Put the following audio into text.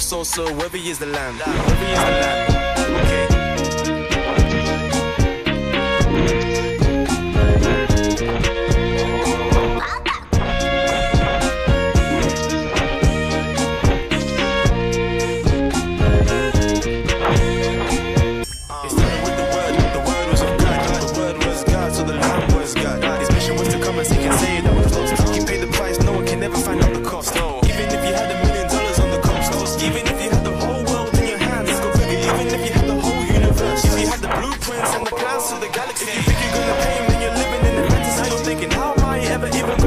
so worthy is the lamb. Worthy is the lamb. Okay. If you think you're gonna pay him, then you're living in the fantasy. You're thinking, how am I ever even